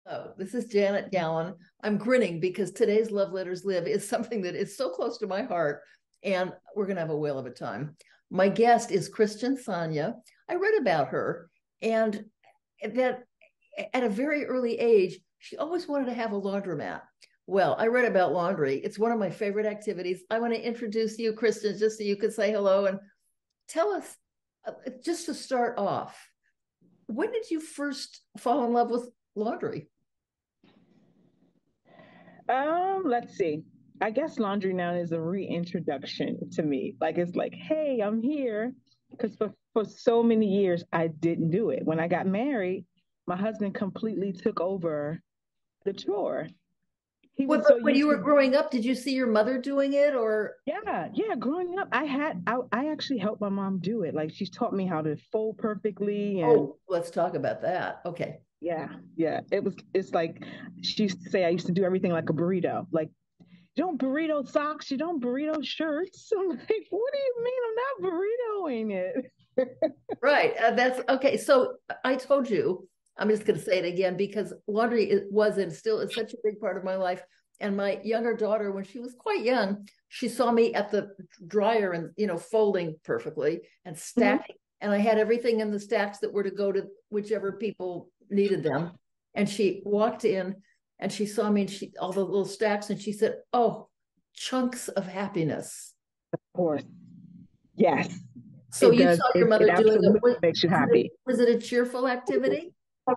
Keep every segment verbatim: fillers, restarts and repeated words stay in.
Oh, this is Janet Gallen. I'm grinning because today's Love Letters Live is something that is so close to my heart, and we're going to have a whale of a time. My guest is Christian Sonia. I read about her, and that at a very early age, she always wanted to have a laundromat. Well, I read about laundry. It's one of my favorite activities. I want to introduce you, Christian, just so you could say hello and tell us, uh, just to start off, when did you first fall in love with laundry? Um, let's see. I guess laundry now is a reintroduction to me. Like it's like, hey, I'm here. Because for, for so many years I didn't do it. When I got married, my husband completely took over the chore. He Well, was but so when you used were to, growing up, did you see your mother doing it or? yeah, yeah. Growing up, I had I, I actually helped my mom do it. Like she's taught me how to fold perfectly and Oh, let's talk about that. Okay. yeah, yeah. It was it's like she used to say I used to do everything like a burrito. Like you don't burrito socks, you don't burrito shirts. I'm like, what do you mean I'm not burritoing it? Right. Uh, that's okay. So I told you, I'm just going to say it again because laundry is, was and still is such a big part of my life. And my younger daughter, when she was quite young, she saw me at the dryer and, you know, folding perfectly and Mhm. stacking. And I had everything in the stacks that were to go to whichever people needed them. And she walked in and she saw me and she, all the little stacks, and she said, "Oh, chunks of happiness." Of course. Yes. So It you does. saw your It, it mother doing it. absolutely Was, makes you was it a, happy. was it a cheerful activity?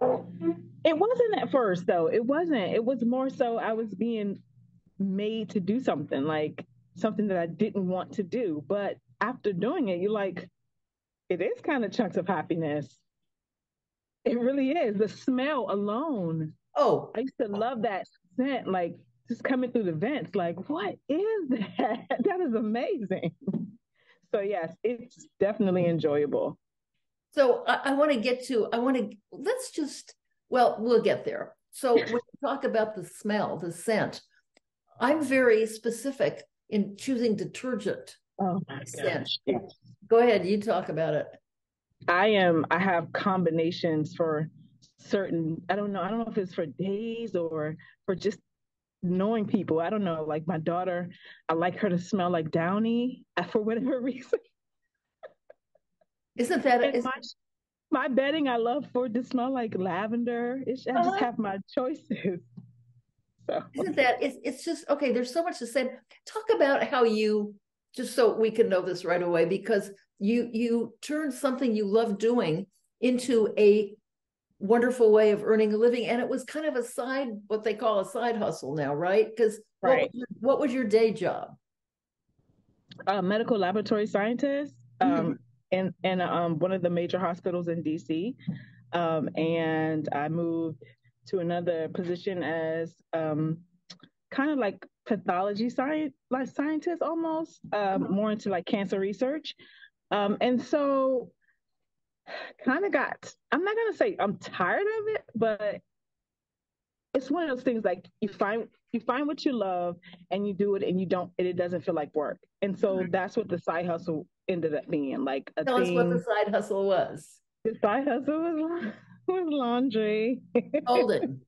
It wasn't at first though. It wasn't. It was more so I was being made to do something, like something that I didn't want to do. But after doing it, you're like, it is kind of chunks of happiness. It really is. The smell alone. Oh, I used to love that scent, like just coming through the vents. Like, what is that? That is amazing. So yes, it's definitely enjoyable. so I, I want to get to, I want to, let's just, well, we'll get there. So when you talk about the smell, the scent, I'm very specific in choosing detergent Oh my scent. gosh. Yes. Go ahead, you talk about it. I am I have combinations for certain I don't know, I don't know if it's for days or for just knowing people. I don't know. Like my daughter, I like her to smell like Downy uh, for whatever reason. Isn't that, And is, my my bedding I love for it to smell like lavender. It's, I just uh, have my choices. So isn't that, it's, it's just, okay, there's so much to say. Talk about how you, just so we can know this right away, because you, you turned something you love doing into a wonderful way of earning a living, and it was kind of a side, what they call a side hustle now, right? Because what was right. your, what was your day job? A medical laboratory scientist Mm-hmm. um, in in um, one of the major hospitals in D C. Um, and I moved to another position as um, kind of like pathology science, like scientist almost, um, more into like cancer research. Um, and so kind of got, I'm not going to say I'm tired of it, but it's one of those things like you find you find what you love and you do it and you don't and it doesn't feel like work. And so that's what the side hustle ended up being like a Tell us what the thing. side hustle was. The side hustle was, was laundry. Golden.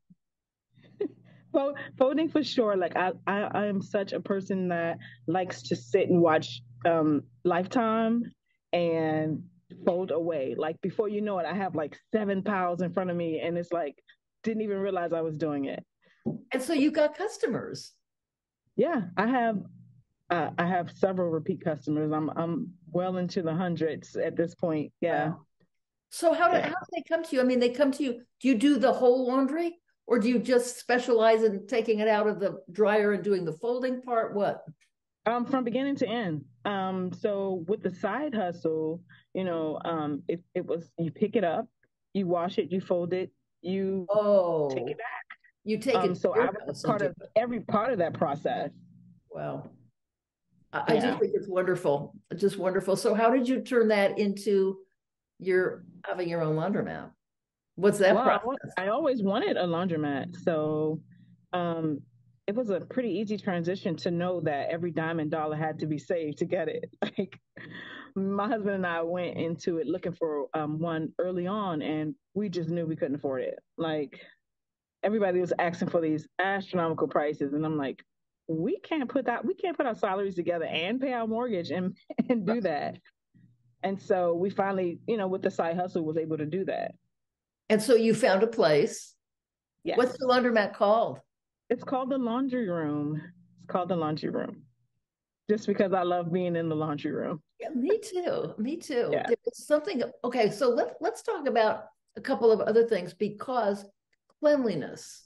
Folding for sure. Like I, I, I am such a person that likes to sit and watch um Lifetime and fold away. Like before you know it, I have like seven piles in front of me, and it's like didn't even realize I was doing it. And so you got customers. Yeah, I have uh, I have several repeat customers. I'm I'm well into the hundreds at this point. Yeah, Wow. So how do how yeah. do they come to you? I mean, they come to you. Do you do the whole laundry, or do you just specialize in taking it out of the dryer and doing the folding part? What? Um, from beginning to end. Um, so with the side hustle, you know, um, it, it was you pick it up, you wash it, you fold it, you take it Oh, back. you take it Um, to so your I was a house and part do of it. every part of that process. Wow. I, I just Yeah. think it's wonderful, just wonderful. So, how did you turn that into your having your own laundromat? What's that Well, I, wa- process? I always wanted a laundromat, so um, it was a pretty easy transition to know that every dime and dollar had to be saved to get it. Like my husband and I went into it looking for um, one early on, and we just knew we couldn't afford it. Like everybody was asking for these astronomical prices, and I'm like, we can't put that, we can't put our salaries together and pay our mortgage and and do that. And so we finally, you know, with the side hustle, was able to do that. And so you found a place. Yes. What's the laundromat called? It's called the laundry room. It's called the laundry room. Just because I love being in the laundry room. Yeah, me too. Me too. Yeah. There's something. Okay, so let's let's talk about a couple of other things, because cleanliness,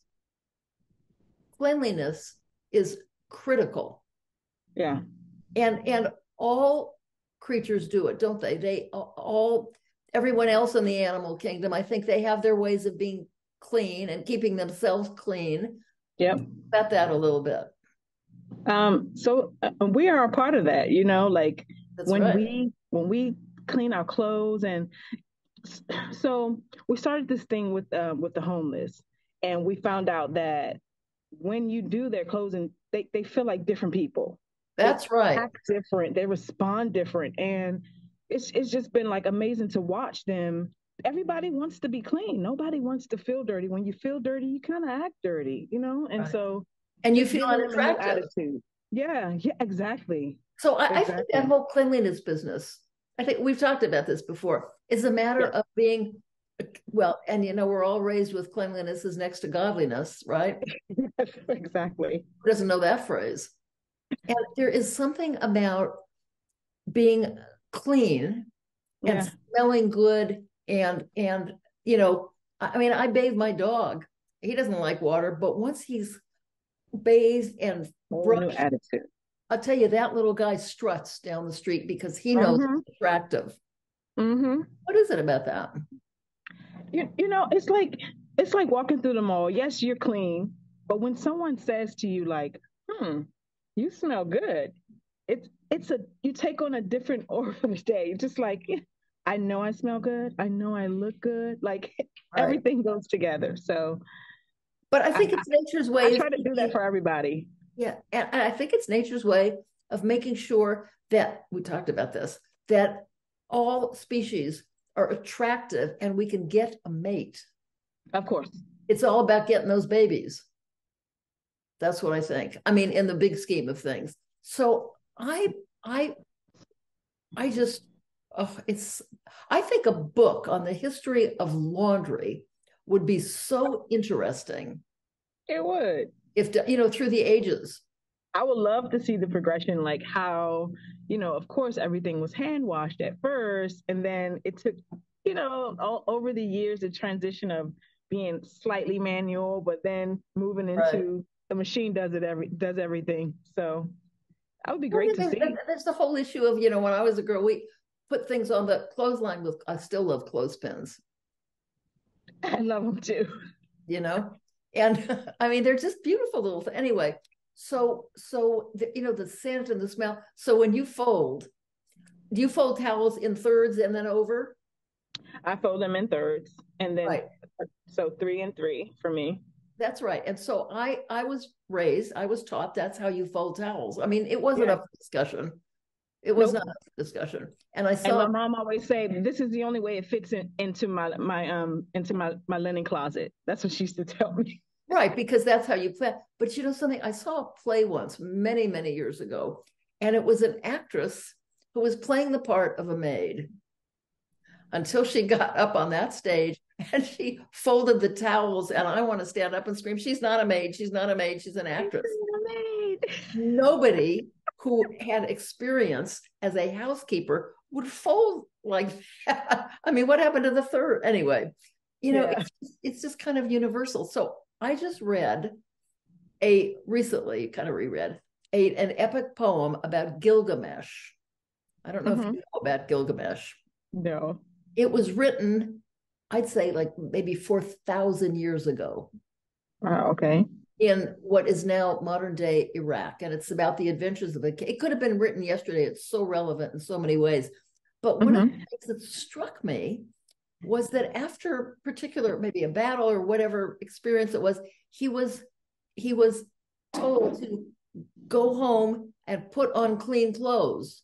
cleanliness is critical. Yeah. And and all creatures do it, don't they? They all, everyone else in the animal kingdom, I think they have their ways of being clean and keeping themselves clean. Yep. About that a little bit. Um, so uh, we are a part of that, you know, like That's when right. we when we clean our clothes. And so we started this thing with uh, with the homeless, and we found out that when you do their clothes, and they, they feel like different people. That's they right. act different, they respond different, and it's it's just been like amazing to watch them. Everybody wants to be clean. Nobody wants to feel dirty. When you feel dirty, you kind of act dirty, you know. And Right. so, And you feel unattractive. Attitude. Yeah, yeah, exactly. So I, exactly. I think that whole cleanliness business, I think we've talked about this before, is a matter yeah. of being, well, and you know, we're all raised with cleanliness is next to godliness, right? Yes, exactly. Who doesn't know that phrase? And there is something about being clean and yeah. smelling good, and and you know, I mean, I bathe my dog. He doesn't like water, but once he's bathed and brushed, attitude. I'll tell you, that little guy struts down the street because he knows mm-hmm. it's attractive. Mm-hmm. What is it about that? You, you know, it's like it's like walking through the mall. Yes, you're clean, but when someone says to you, like, "Hmm, you smell good," it's it's a you take on a different aura for the day. Just like, I know I smell good. I know I look good. Like right. everything goes together. So, but I think I, it's nature's way. I try to do that for everybody. Yeah, and I think it's nature's way of making sure that, we talked about this, that all species are attractive and we can get a mate. Of course. It's all about getting those babies. That's what I think. I mean, in the big scheme of things. So I, I, I just, oh, it's, I think a book on the history of laundry would be so interesting. It would. If, you know, through the ages. I would love to see the progression, like how, you know, of course, everything was hand washed at first. And then it took, you know, all over the years, the transition of being slightly manual, but then moving into right. the machine does it every does everything. So that would be great well, to see. There's the whole issue of, you know, when I was a girl, we put things on the clothesline with, I still love clothespins. I love them too. You know? And I mean, they're just beautiful little things. Anyway, so, so the, you know, the scent and the smell. So when you fold, do you fold towels in thirds and then over? I fold them in thirds, and then, right. so three and three for me. That's right. And so I, I was raised, I was taught that's how you fold towels. I mean, it wasn't yeah. up for discussion. It was nope. not a discussion. And I saw and my mom always say, this is the only way it fits in, into my my um into my, my linen closet. That's what she used to tell me. Right, because that's how you play. But you know something, I saw a play once many, many years ago, and it was an actress who was playing the part of a maid until she got up on that stage and she folded the towels, and I want to stand up and scream, she's not a maid, she's not a maid, she's an actress. She's not a maid. Nobody who had experience as a housekeeper would fold like that. I mean, what happened to the third? Anyway, you know, yeah. it's, it's just kind of universal. So I just read a recently kind of reread a an epic poem about Gilgamesh. I don't know mm-hmm. if you know about Gilgamesh. No. It was written, I'd say like maybe four thousand years ago. Oh, okay. In what is now modern day Iraq. And it's about the adventures of it. It could have been written yesterday. It's so relevant in so many ways. But one mm-hmm. of the things that struck me was that after particular, maybe a battle or whatever experience it was, he was he was told to go home and put on clean clothes.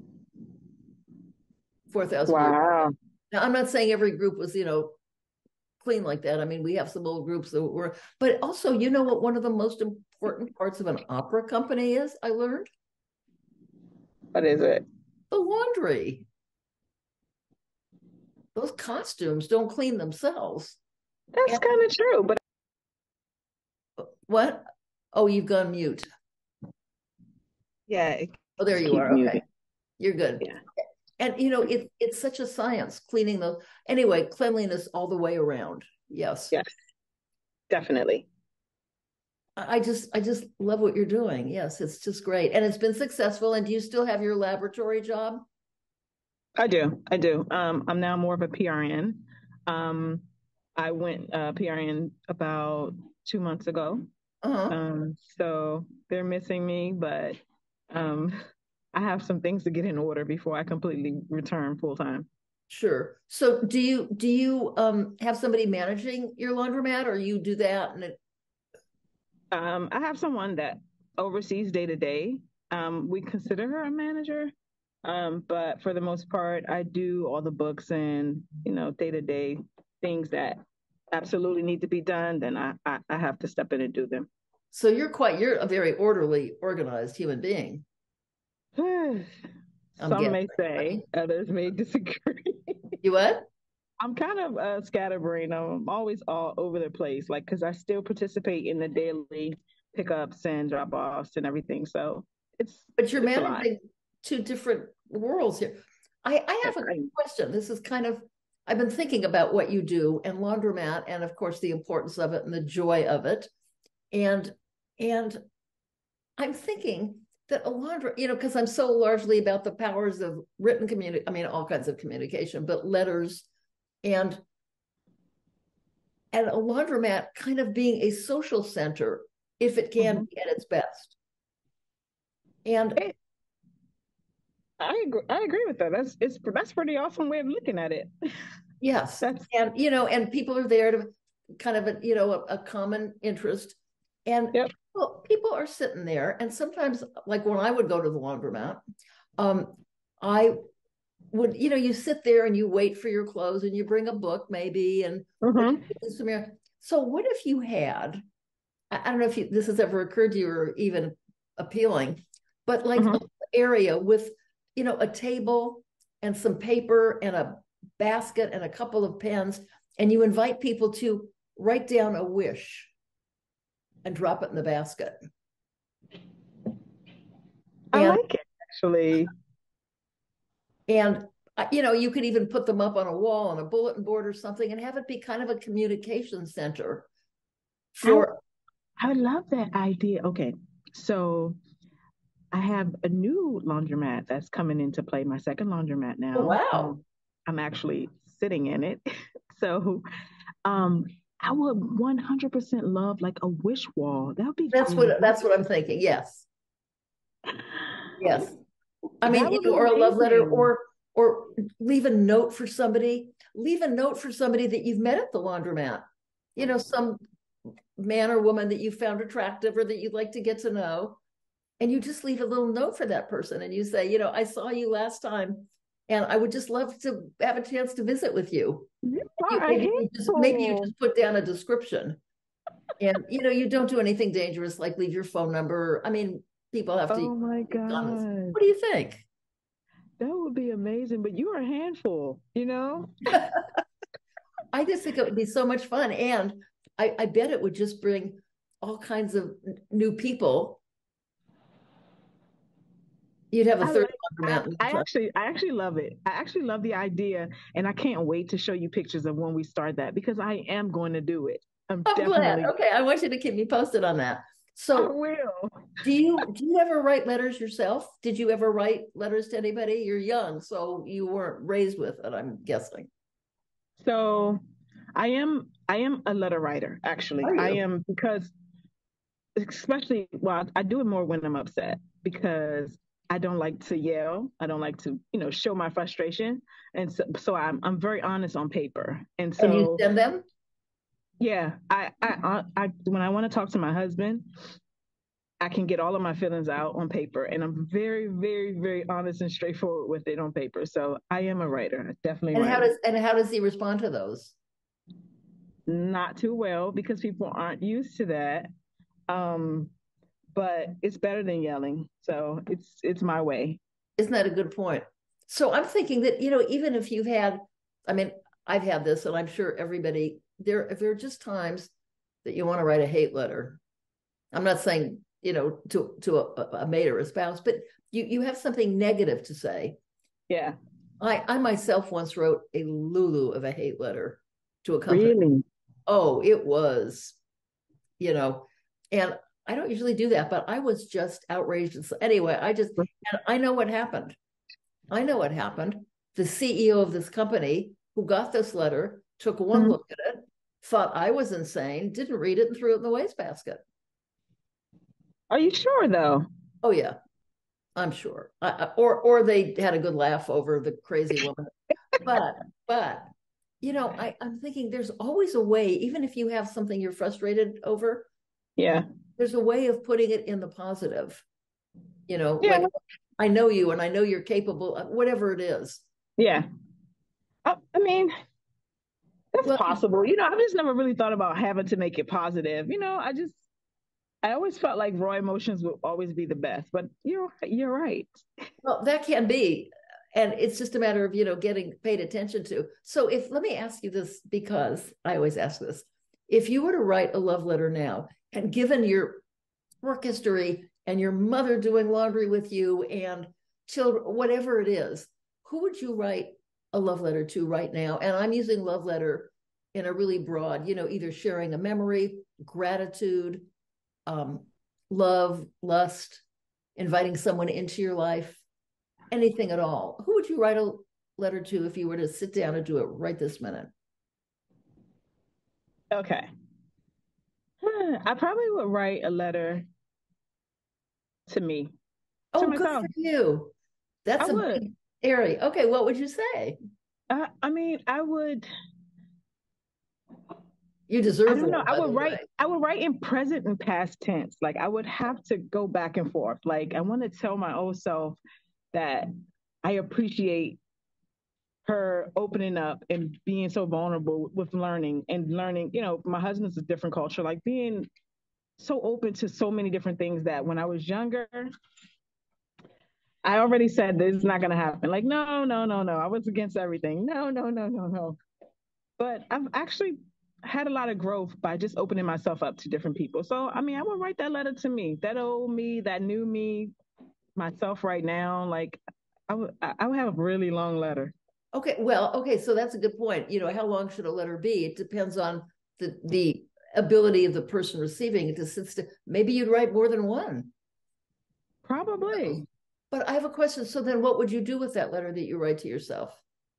four thousand Wow. Years. Now, I'm not saying every group was, you know, clean like that. I mean, we have some old groups that were, but also, you know what one of the most important parts of an opera company is, I learned? What is it? The laundry. Those costumes don't clean themselves. That's kind of true, but what? Oh, you've gone mute. Yeah. Oh, there you are. Muted. Okay. You're good. Yeah. And you know, it, it's such a science cleaning the anyway, cleanliness all the way around. Yes. Yes. Definitely. I just I just love what you're doing. Yes, it's just great. And it's been successful. And do you still have your laboratory job? I do. I do. Um, I'm now more of a P R N. Um, I went uh, P R N about two months ago. Uh-huh. Um, so they're missing me, but um, I have some things to get in order before I completely return full time. Sure. So do you do you um have somebody managing your laundromat, or you do that and it... Um, I have someone that oversees day to day. Um, we consider her a manager, um, but for the most part, I do all the books and you know day to day things that absolutely need to be done. Then I, I I have to step in and do them. So you're quite you're a very orderly, organized human being. Some guessing, may say, right? Others may disagree. You what? I'm kind of a scatterbrain. I'm always all over the place, like because I still participate in the daily pickups and drop offs and everything. So it's. But you're it's managing two different worlds here. I, I have a question. This is kind of I've been thinking about what you do and laundromat, and of course the importance of it and the joy of it, and and I'm thinking that a laundry, you know, because I'm so largely about the powers of written community. I mean, all kinds of communication, but letters. And and a laundromat kind of being a social center if it can mm-hmm. be at its best. And I agree, I agree with that. That's it's that's pretty awesome way of looking at it. Yes. That's... And you know, and people are there to kind of a, you know, a, a common interest. And yep. people, people are sitting there. And sometimes, like when I would go to the laundromat, um, I would, you know, you sit there and you wait for your clothes and you bring a book maybe and mm-hmm. So what if you had, I don't know if you, this has ever occurred to you or even appealing, but like mm-hmm. an area with, you know, a table and some paper and a basket and a couple of pens, and you invite people to write down a wish and drop it in the basket. I and, like it, actually. And, you know, you could even put them up on a wall on a bulletin board or something and have it be kind of a communication center for. I, I love that idea. Okay. So I have a new laundromat that's coming into play, my second laundromat now. Oh, wow. Um, I'm actually sitting in it. So um, I would one hundred percent love like a wish wall. That would be That's cool. what that's what I'm thinking. Yes. Yes. I mean, you know, or a love letter, or or leave a note for somebody. Leave a note for somebody that you've met at the laundromat. You know, some man or woman that you found attractive or that you'd like to get to know. And you just leave a little note for that person. And you say, you know, I saw you last time and I would just love to have a chance to visit with you. you maybe, you just, maybe you just put down a description. And, you know, you don't do anything dangerous, like leave your phone number. I mean, people have to. Oh my God. What do you think? That would be amazing, but you're a handful, you know? I just think it would be so much fun. And I, I bet it would just bring all kinds of new people. You'd have a third I, I, I actually I actually love it. I actually love the idea. And I can't wait to show you pictures of when we start that, because I am going to do it. I'm, I'm definitely glad. Okay, I want you to keep me posted on that. So I will. do you do you ever write letters yourself? Did you ever write letters to anybody? You're young, so you weren't raised with it, I'm guessing. So I am I am a letter writer, actually. I am, because especially well, I do it more when I'm upset, because I don't like to yell. I don't like to, you know, show my frustration. And so, so I'm I'm very honest on paper. And so and you send them? Yeah, I, I, I, when I want to talk to my husband, I can get all of my feelings out on paper, and I'm very, very, very honest and straightforward with it on paper. So I am a writer, definitely. And writer. how does and how does he respond to those? not too well because people aren't used to that. Um, but it's better than yelling. So it's it's my way. Isn't that a good point? So I'm thinking that, you know, even if you've had, I mean, I've had this, and I'm sure everybody, there, if there are just times that you want to write a hate letter. I'm not saying, you know, to to a, a mate or a spouse, but you you have something negative to say. Yeah. I I myself once wrote a Lulu of a hate letter to a company. Really? Oh, it was, you know, and I don't usually do that, but I was just outraged. Anyway, I just, and I know what happened. I know what happened. The C E O of this company who got this letter took one Mm-hmm. look at it, thought I was insane, didn't read it, and threw it in the wastebasket. Are you sure though? Oh yeah, I'm sure. I, or or they had a good laugh over the crazy woman. But but you know, I, I'm thinking there's always a way, even if you have something you're frustrated over, Yeah. there's a way of putting it in the positive. You know, Yeah. like I know you and I know you're capable of whatever it is. Yeah. I, I mean, that's Well, possible. You know, I've just never really thought about having to make it positive. You know, I just I always felt like raw emotions would always be the best. But you're you're right. well, that can be. And it's just a matter of, you know, getting paid attention to. So if, let me ask you this, because I always ask this. If you were to write a love letter now, and given your work history and your mother doing laundry with you and children, whatever it is, who would you write a love letter to right now? And I'm using love letter in a really broad, you know, either sharing a memory, gratitude, um, love, lust, inviting someone into your life, anything at all. Who would you write a letter to if you were to sit down and do it right this minute? Okay. I probably would write a letter to me, to Oh, good myself. for you. I That's a would. big area. Okay, what would you say? I, I mean, I would. You I deserve don't know. one, I by the would write. way. I would write in present and past tense. Like I would have to go back and forth. Like I want to tell my old self that I appreciate her opening up and being so vulnerable with learning and learning. You know, my husband's a different culture. Like being so open to so many different things that when I was younger, I already said this is not going to happen. Like, no, no, no, no. I was against everything. No, no, no, no, no. But I've actually had a lot of growth by just opening myself up to different people. So, I mean, I would write that letter to me, that old me, that new me, myself right now. Like, I would, I would have a really long letter. Okay, well, okay, so that's a good point. You know, how long should a letter be? It depends on the the ability of the person receiving it to sit still. Maybe you'd write more than one. Probably. But I have a question. So then what would you do with that letter that you write to yourself?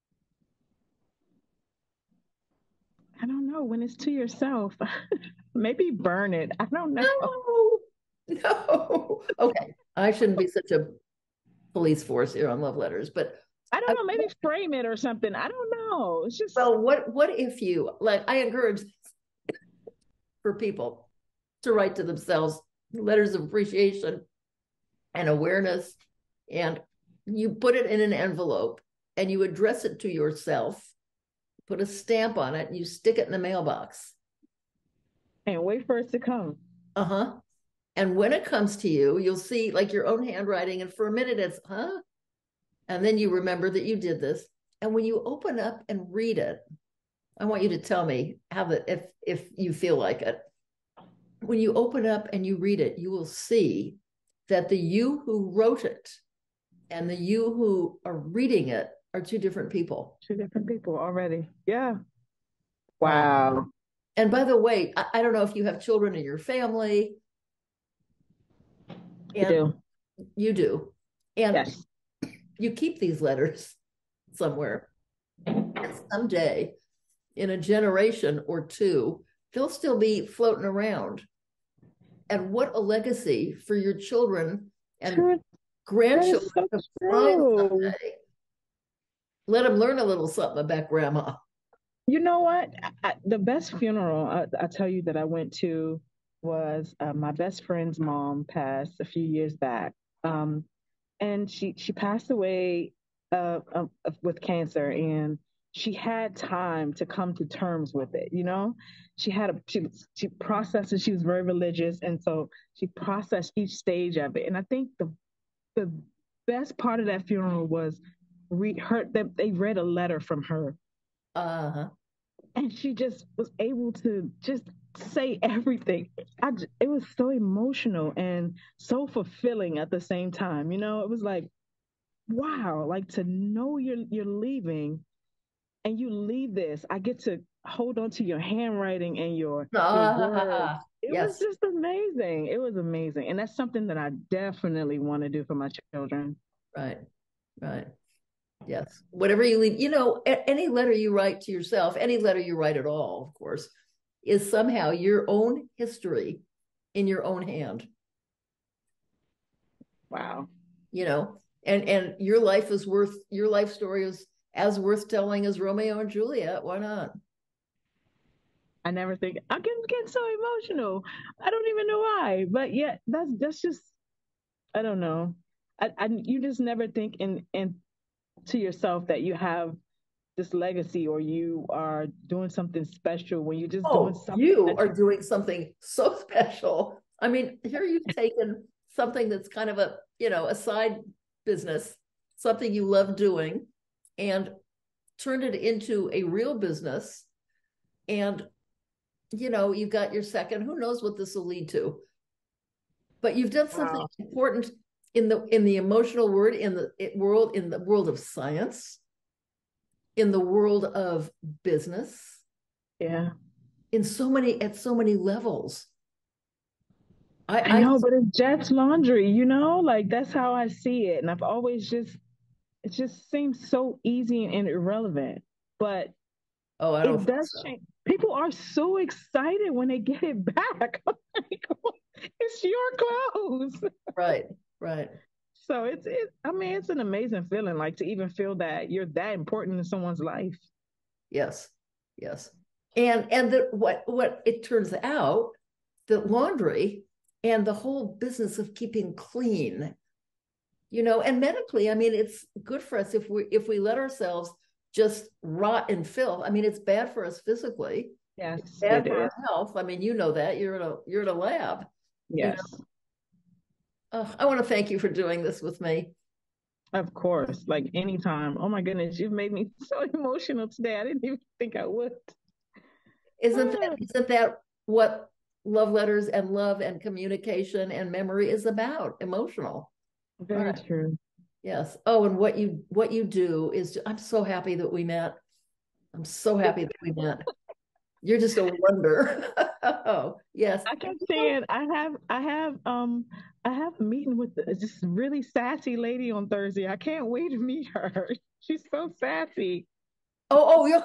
I don't know. When it's to yourself, maybe burn it. I don't know. No, no. Okay, I shouldn't be such a police force here on love letters, but I don't I, know. Maybe frame it or something. I don't know. It's just, well, what what if you, like, I encourage for people to write to themselves letters of appreciation and awareness, and you put it in an envelope and you address it to yourself, put a stamp on it, and you stick it in the mailbox. and wait for it to come. Uh-huh. And when it comes to you, you'll see like your own handwriting, and for a minute it's, huh? And then you remember that you did this. And when you open up and read it, I want you to tell me how that, if if you feel like it. When you open up and you read it, you will see that the you who wrote it and the you who are reading it are two different people. Two different people already. Yeah. Um, Wow. and by the way, I, I don't know if you have children in your family, You and do. you do, and Yes. you keep these letters somewhere. And someday, in a generation or two, they'll still be floating around. And what a legacy for your children and True. That is grandchildren so to find true. someday. Let them learn a little something about grandma. You know what? I, I, the best funeral I, I tell you that I went to was uh, my best friend's mom passed a few years back, um, and she she passed away uh, uh, with cancer, and she had time to come to terms with it, you know? She had a she she processed it, she was very religious, and so she processed each stage of it. And I think the the best part of that funeral was read her that they read a letter from her. Uh-huh. And she just was able to just say everything. I, it was so emotional and so fulfilling at the same time. You know, it was like, wow, like to know you're you're leaving and you leave this. I get to hold on to your handwriting and your your words. Ah, It was yes. just amazing. It was amazing. And that's something that I definitely want to do for my children. Right. Right. Yes. Whatever you leave, you know, any letter you write to yourself, any letter you write at all, of course, is somehow your own history in your own hand. Wow. You know, and and your life is worth your life story is as worth telling as Romeo and Juliet. Why not? I never think I can get so emotional. I don't even know why, but yeah, that's that's just I don't know. I, I you just never think in in to yourself that you have this legacy or you are doing something special when you're just doing Oh, something you that are you doing something so special. I mean, here you've taken something that's kind of a, you know, a side business, something you love doing, and turned it into a real business. And, you know, you've got your second, who knows what this will lead to. But you've done something wow. important in the in the emotional word, in the world, in the world of science, in the world of business, Yeah. in so many at so many levels. I I, I know, but it's just laundry, you know? Like that's how I see it. And I've always just it just seems so easy and irrelevant. But oh, I don't it think does so. change. People are so excited when they get it back. Like, it's your clothes. Right, right. So it's it. I mean, it's an amazing feeling, like to even feel that you're that important in someone's life. Yes, yes. And and the, what what it turns out that laundry and the whole business of keeping clean, you know, and medically, I mean, it's good for us if we if we let ourselves just rot in filth. I mean, it's bad for us physically. It's Yes, bad it for is. our health. I mean, you know that you're in a you're in a lab. You know, Yes, oh, I want to thank you for doing this with me. of course. Like anytime. Oh my goodness, you've made me so emotional today. I didn't even think I would. Isn't that Ah, isn't that what love letters and love and communication and memory is about? Emotional. All very right. true. Yes. Oh, and what you what you do is I'm so happy that we met. I'm so happy that we met. You're just a wonder. Oh, yes. I kept saying I have I have um I have a meeting with this really sassy lady on Thursday. I can't wait to meet her. She's so sassy. Oh, oh,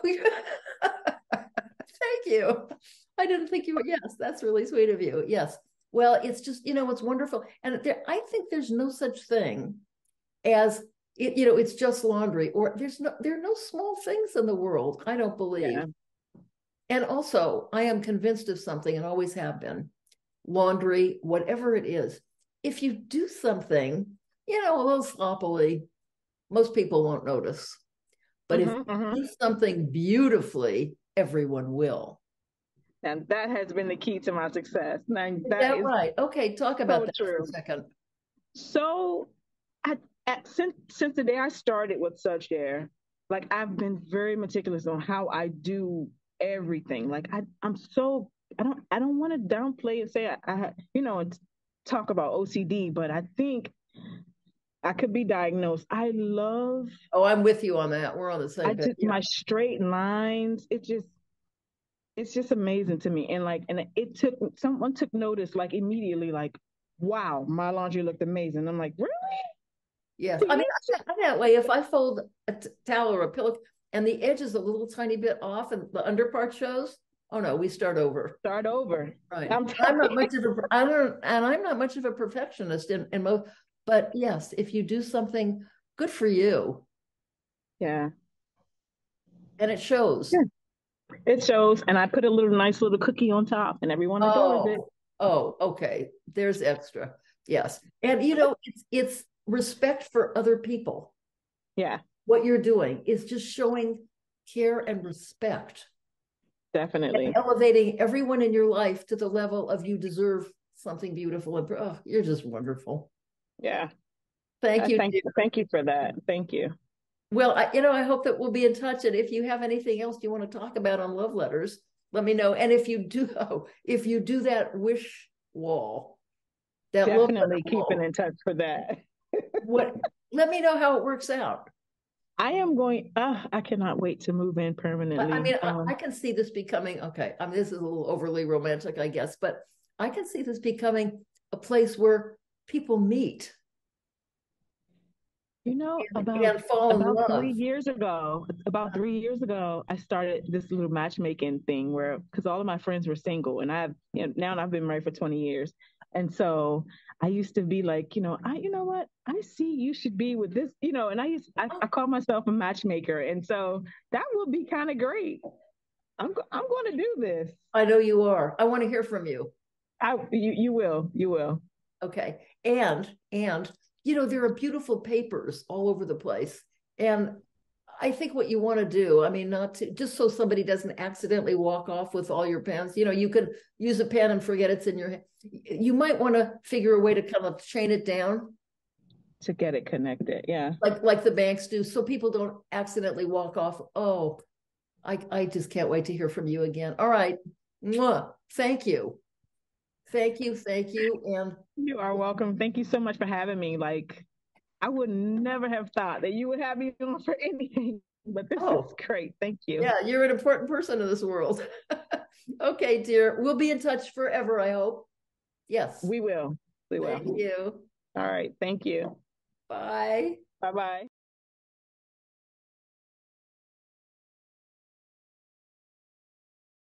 thank you. I didn't think you were. Yes, that's really sweet of you. Yes. Well, it's just, you know, it's wonderful. And there, I think there's no such thing as it, you know, it's just laundry, or there's no there are no small things in the world, I don't believe. Yeah. And also, I am convinced of something and always have been. Laundry, whatever it is, if you do something, you know, a little sloppily, most people won't notice. But if Mm-hmm, mm-hmm. you do something beautifully, everyone will. And that has been the key to my success. Now Is that that is right? Okay, talk about so that for a true. second. So I, at, since since the day I started with Such Air, like I've been very meticulous on how I do everything. Like I, I'm so I don't I don't want to downplay and say I, I you know talk about O C D, but I think I could be diagnosed. I love Oh, I'm with you on that. We're on the I same page. just my straight lines. It just it's just amazing to me. And like and it took someone took notice like immediately like wow, my laundry looked amazing. I'm like, really? Yes. To I mean, you? I'm that, I'm that way. If I fold a t- towel or a pillow and the edge is a little tiny bit off and the under part shows, oh no, we start over. Start over. Right. I'm I'm telling not you. much of a, I don't, and I'm not much of a perfectionist in, in most, but yes, if you do something good for you Yeah. and it shows. Yeah. It shows. And I put a little nice little cookie on top and everyone adores it. Oh, oh, okay. There's extra. Yes. And you know, it's, it's respect for other people. Yeah. What you're doing is just showing care and respect. Definitely. And elevating everyone in your life to the level of you deserve something beautiful. And oh, you're just wonderful. Yeah. Thank you. Thank you. Thank you for that. Thank you. Well, I, you know, I hope that we'll be in touch. And if you have anything else you want to talk about on love letters, let me know. And if you do, oh, if you do that wish wall, that definitely keeping wall, in touch for that. what? Let me know how it works out. I am going. Uh, I cannot wait to move in permanently. I mean, um, I, I can see this becoming okay. I mean, this is a little overly romantic, I guess, but I can see this becoming a place where people meet. You know, and, about and fall in about love. three years ago, about three years ago, I started this little matchmaking thing where, because all of my friends were single, and I've you know, now I've been married for twenty years, and so I used to be like, you know, I, you know what, I see you should be with this, you know, and I used, I, I call myself a matchmaker, and so that would be kind of great. I'm, I'm going to do this. I know you are. I want to hear from you. I, you, you will, you will. Okay, and and you know, there are beautiful papers all over the place, and I think what you want to do, I mean, not to just so somebody doesn't accidentally walk off with all your pens. You know, you could use a pen and forget it's in your hand. You might want to figure a way to kind of chain it down to get it connected. Yeah, like like the banks do, so people don't accidentally walk off. Oh, I I just can't wait to hear from you again. All right, mwah. Thank you, thank you, thank you, and you are welcome. Thank you so much for having me. Like, I would never have thought that you would have me on for anything, but this oh, is great. Thank you. Yeah, you're an important person in this world. Okay, dear. We'll be in touch forever, I hope. Yes. We will. We will. Thank you. All right. Thank you. Bye. Bye-bye.